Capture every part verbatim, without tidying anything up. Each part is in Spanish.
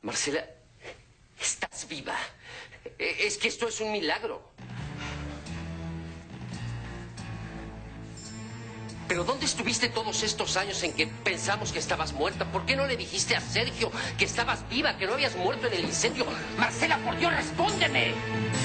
Marcela, estás viva. Es que esto es un milagro. ¿Pero dónde estuviste todos estos años en que pensamos que estabas muerta? ¿Por qué no le dijiste a Sergio que estabas viva, que no habías muerto en el incendio? Marcela, por Dios, respóndeme.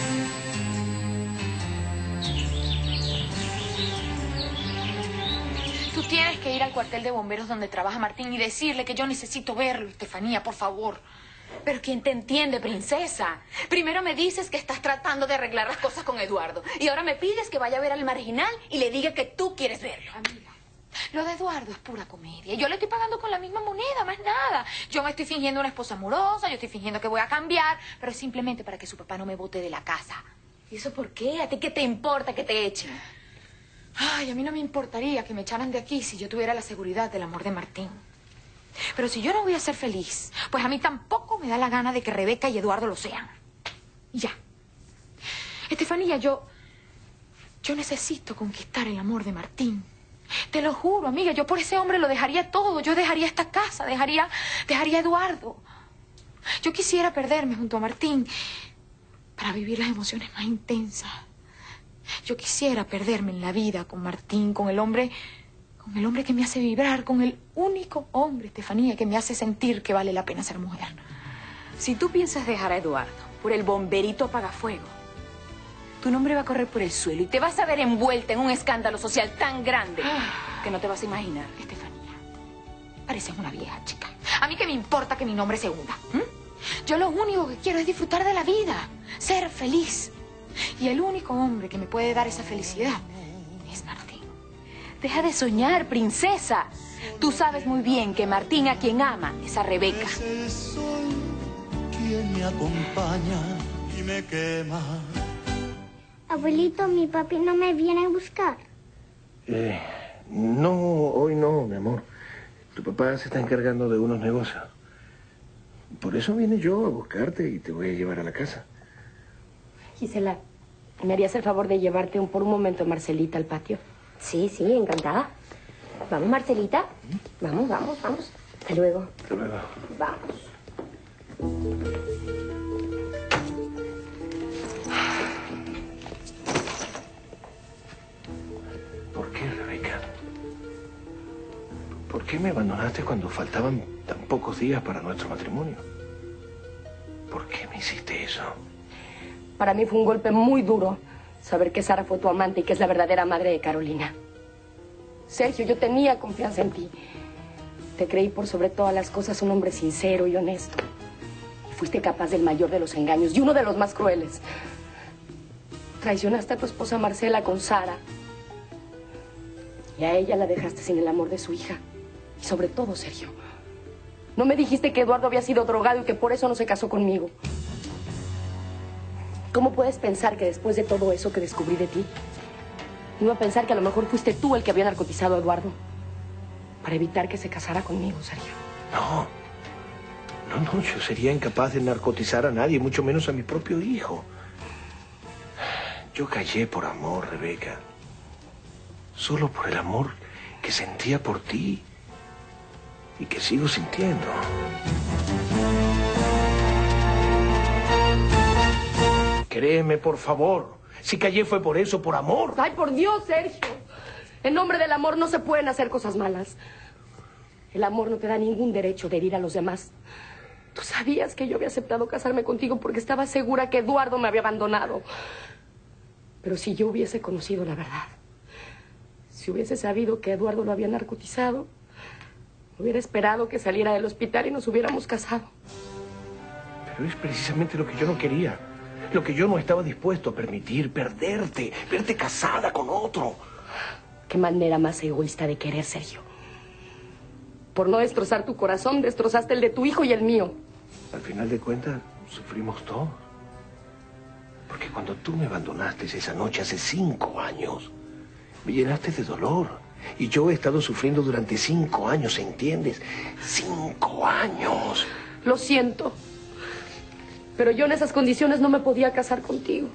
Tú tienes que ir al cuartel de bomberos donde trabaja Martín y decirle que yo necesito verlo, Estefanía, por favor. Pero ¿quién te entiende, princesa? Primero me dices que estás tratando de arreglar las cosas con Eduardo y ahora me pides que vaya a ver al marginal y le diga que tú quieres verlo. Amiga, lo de Eduardo es pura comedia. Yo le estoy pagando con la misma moneda, más nada. Yo me estoy fingiendo una esposa amorosa, yo estoy fingiendo que voy a cambiar, pero es simplemente para que su papá no me bote de la casa. ¿Y eso por qué? ¿A ti qué te importa que te echen? Ay, a mí no me importaría que me echaran de aquí si yo tuviera la seguridad del amor de Martín. Pero si yo no voy a ser feliz, pues a mí tampoco me da la gana de que Rebeca y Eduardo lo sean. Y ya. Estefanía, yo... Yo necesito conquistar el amor de Martín. Te lo juro, amiga, yo por ese hombre lo dejaría todo. Yo dejaría esta casa, dejaría, dejaría a Eduardo. Yo quisiera perderme junto a Martín para vivir las emociones más intensas. Yo quisiera perderme en la vida con Martín, con el hombre... Con el hombre que me hace vibrar, con el único hombre, Estefanía, que me hace sentir que vale la pena ser mujer. Si tú piensas dejar a Eduardo por el bomberito apagafuego, tu nombre va a correr por el suelo y te vas a ver envuelta en un escándalo social tan grande que no te vas a imaginar. Estefanía, pareces una vieja chica. A mí qué me importa que mi nombre se hunda. ¿Mm? Yo lo único que quiero es disfrutar de la vida, ser feliz. Y el único hombre que me puede dar esa felicidad es Martín. Deja de soñar, princesa. Tú sabes muy bien que Martín a quien ama es a Rebeca. Ese sol quien me acompaña y me quema. Abuelito, mi papi no me viene a buscar. Eh, no, hoy no, mi amor. Tu papá se está encargando de unos negocios. Por eso vine yo a buscarte y te voy a llevar a la casa. Gisela, ¿me harías el favor de llevarte un, por un momento a Marcelita al patio? Sí, sí, encantada. Vamos, Marcelita. Vamos, vamos, vamos. Hasta luego. Hasta luego. Vamos. ¿Por qué, Rebeca? ¿Por qué me abandonaste cuando faltaban tan pocos días para nuestro matrimonio? ¿Por qué me hiciste eso? Para mí fue un golpe muy duro saber que Sara fue tu amante y que es la verdadera madre de Carolina. Sergio, yo tenía confianza en ti. Te creí por sobre todas las cosas un hombre sincero y honesto. Y fuiste capaz del mayor de los engaños y uno de los más crueles. Traicionaste a tu esposa Marcela con Sara. Y a ella la dejaste sin el amor de su hija. Y sobre todo, Sergio, no me dijiste que Eduardo había sido drogado y que por eso no se casó conmigo. ¿Cómo puedes pensar que después de todo eso que descubrí de ti, iba a pensar que a lo mejor fuiste tú el que había narcotizado a Eduardo para evitar que se casara conmigo, Sergio? No. No, no, yo sería incapaz de narcotizar a nadie, mucho menos a mi propio hijo. Yo callé por amor, Rebeca. Solo por el amor que sentía por ti y que sigo sintiendo. Créeme, por favor. Si callé fue por eso, por amor. ¡Ay, por Dios, Sergio! En nombre del amor no se pueden hacer cosas malas. El amor no te da ningún derecho de herir a los demás. Tú sabías que yo había aceptado casarme contigo porque estaba segura que Eduardo me había abandonado. Pero si yo hubiese conocido la verdad, si hubiese sabido que Eduardo lo había narcotizado, hubiera esperado que saliera del hospital y nos hubiéramos casado. Pero es precisamente lo que yo no quería. Lo que yo no estaba dispuesto a permitir, perderte, verte casada con otro. Qué manera más egoísta de querer, Sergio. Por no destrozar tu corazón, destrozaste el de tu hijo y el mío. Al final de cuentas, sufrimos todos. Porque cuando tú me abandonaste esa noche hace cinco años, me llenaste de dolor. Y yo he estado sufriendo durante cinco años, ¿entiendes? Cinco años. Lo siento. Pero yo en esas condiciones no me podía casar contigo.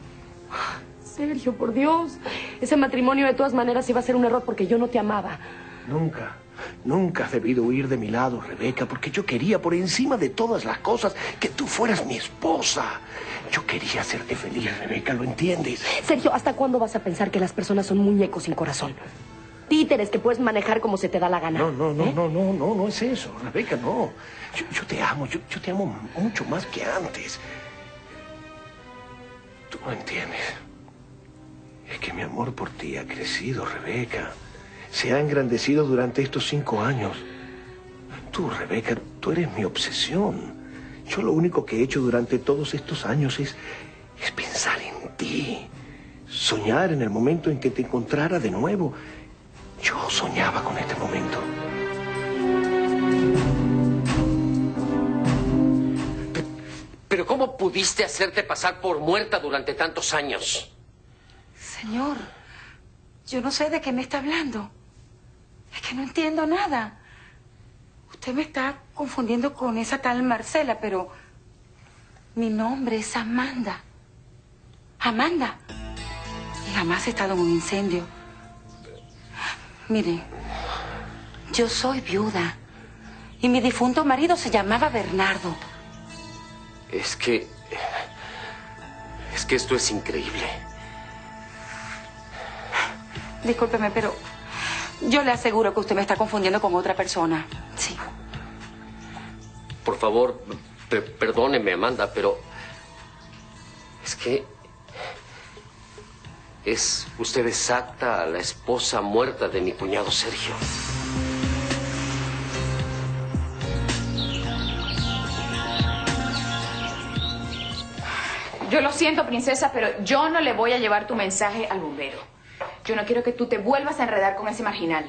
Sergio, por Dios. Ese matrimonio de todas maneras iba a ser un error porque yo no te amaba. Nunca. Nunca has debido huir de mi lado, Rebeca, porque yo quería, por encima de todas las cosas, que tú fueras mi esposa. Yo quería hacerte feliz, Rebeca, ¿lo entiendes? Sergio, ¿hasta cuándo vas a pensar que las personas son muñecos sin corazón? Títeres que puedes manejar como se te da la gana. No, no, no, ¿Eh? no, no, no, no es eso, Rebeca, no. Yo, yo te amo, yo, yo te amo mucho más que antes. Tú no entiendes. Es que mi amor por ti ha crecido, Rebeca. Se ha engrandecido durante estos cinco años. Tú, Rebeca, tú eres mi obsesión. Yo lo único que he hecho durante todos estos años es, es pensar en ti. Soñar en el momento en que te encontrara de nuevo. Yo soñaba con este momento. Pero ¿cómo pudiste hacerte pasar por muerta durante tantos años? Señor, yo no sé de qué me está hablando. Es que no entiendo nada. Usted me está confundiendo con esa tal Marcela, pero mi nombre es Amanda. Amanda. Y jamás he estado en un incendio. Mire, yo soy viuda y mi difunto marido se llamaba Bernardo. Es que... Es que esto es increíble. Discúlpeme, pero yo le aseguro que usted me está confundiendo con otra persona. Sí. Por favor, pe- perdóneme, Amanda, pero... Es que... Es usted exacta a la esposa muerta de mi cuñado Sergio. Yo lo siento, princesa, pero yo no le voy a llevar tu mensaje al bombero. Yo no quiero que tú te vuelvas a enredar con ese marginal.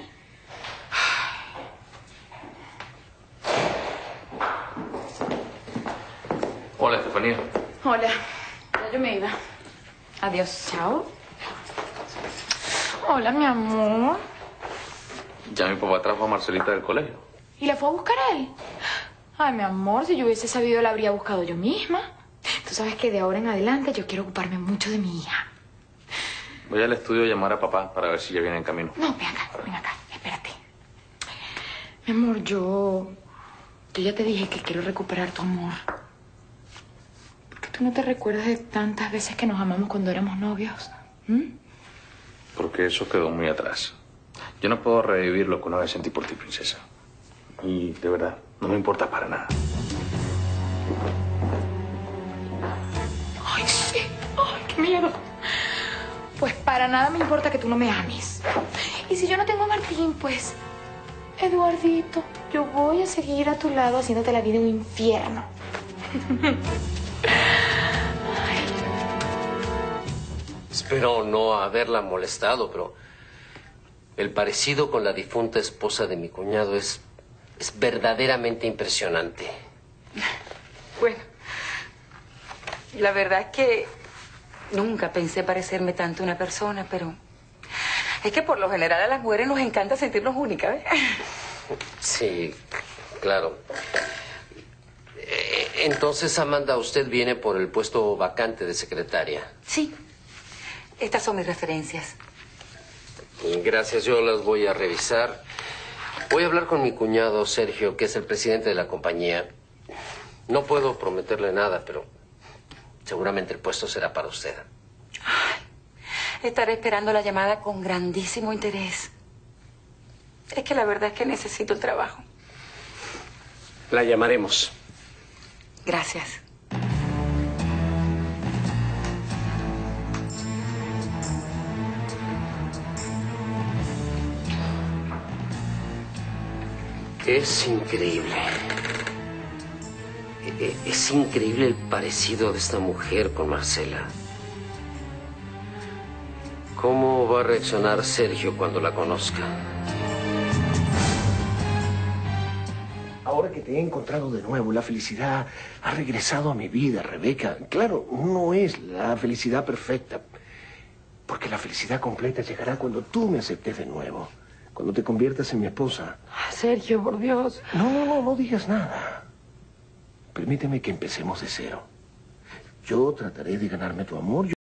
Hola, Estefanía. Hola. Ya yo me iba. Adiós. Chao. Hola, mi amor. Ya mi papá trajo a Marcelita del colegio. ¿Y la fue a buscar a él? Ay, mi amor, si yo hubiese sabido la habría buscado yo misma. Tú sabes que de ahora en adelante yo quiero ocuparme mucho de mi hija. Voy al estudio a llamar a papá para ver si ya viene en camino. No, ven acá, ven acá, espérate. Mi amor, yo... Yo ya te dije que quiero recuperar tu amor. ¿Por qué tú no te recuerdas de tantas veces que nos amamos cuando éramos novios? ¿Mm? Porque eso quedó muy atrás. Yo no puedo revivir lo que una vez sentí por ti, princesa. Y de verdad, no me importa para nada. Ay, sí. Ay, qué miedo. Pues para nada me importa que tú no me ames. Y si yo no tengo a Martín, pues... Eduardito, yo voy a seguir a tu lado haciéndote la vida un infierno. Espero no haberla molestado, pero... El parecido con la difunta esposa de mi cuñado es... Es verdaderamente impresionante. Bueno, la verdad es que nunca pensé parecerme tanto a una persona, pero es que por lo general a las mujeres nos encanta sentirnos únicas, ¿ves? Sí, claro. Eh, Entonces, Amanda, usted viene por el puesto vacante de secretaria. Sí, estas son mis referencias. Gracias, yo las voy a revisar. Voy a hablar con mi cuñado Sergio, que es el presidente de la compañía. No puedo prometerle nada, pero seguramente el puesto será para usted. Ay, estaré esperando la llamada con grandísimo interés. Es que la verdad es que necesito el trabajo. La llamaremos. Gracias. Es increíble. E- Es increíble el parecido de esta mujer con Marcela. ¿Cómo va a reaccionar Sergio cuando la conozca? Ahora que te he encontrado de nuevo, la felicidad ha regresado a mi vida, Rebeca. Claro, no es la felicidad perfecta, porque la felicidad completa llegará cuando tú me aceptes de nuevo, cuando te conviertas en mi esposa. Sergio, por Dios. No, no, no, no digas nada. Permíteme que empecemos de cero. Yo trataré de ganarme tu amor.